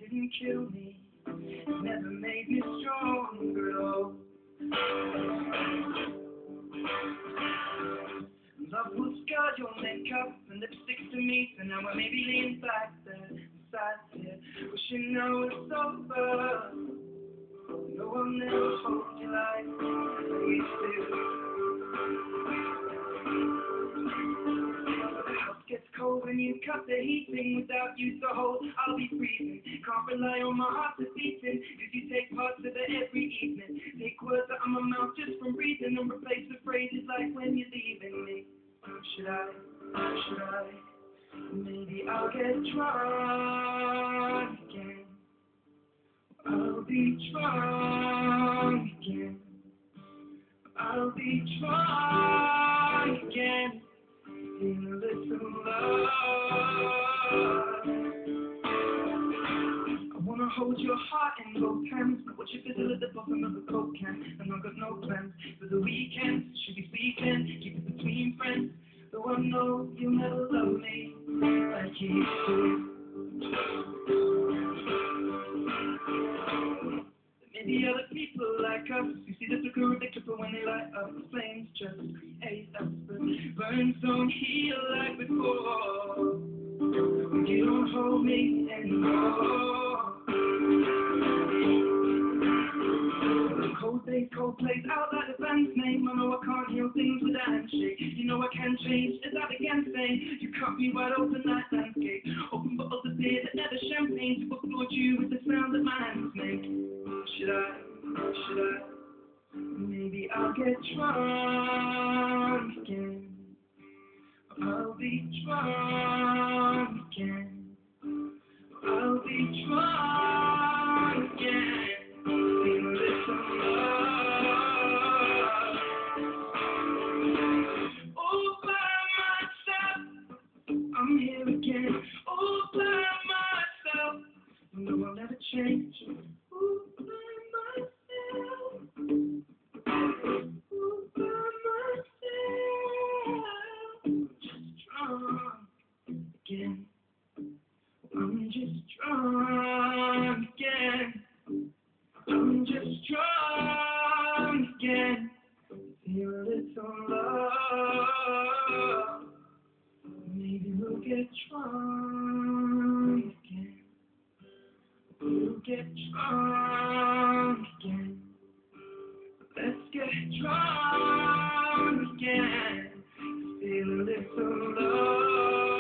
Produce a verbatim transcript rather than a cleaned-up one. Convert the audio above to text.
didn't kill me, it never made me stronger at all. Love will scar your makeup and lipstick to me, so now I may be leaning back there, beside here, wishing I was over. No, I'll never hold you like I used to. The house gets cold when you cut the heating. Without you to hold, I'll be freezing. Can't rely on my heart to beating, cause you take parts of it every evening. Take words out of my mouth just from breathing and replace the phrases like when you're leaving me. Should I, should I, maybe I'll get drunk again. I'll be drunk again. I'll be drunk again. In a little love. I wanna hold your heart in both hands, but watch you fizzle at the bottom of a coke can. And I've got no plans for the weekend. Should we speaking? Keep it between friends. Though I know you'll never love me like you used to. Maybe other people like us, you see the flicker of the clipper when they light up. The flames just create us, but burns don't heal like before. When you don't hold me anymore. Cold days, cold plays out like the band's name. I know I can't heal things with a handshake. You know I can change, as I began saying. You cut me wide open like landscape. Open bottles of beer that never champagne to applaud you with the sound that my hands make. Should I, should I, maybe I'll get drunk again. I'll be drunk again. I'll be drunk again. In a little love. All by myself, I'm here again. All by myself, no, I'll never change. All by myself, all by myself. Just drunk again. I'm just drunk again. I'm just drunk again. Feel a little love. Maybe we'll get drunk again. We'll get drunk again. Let's get drunk again. Feel a little love.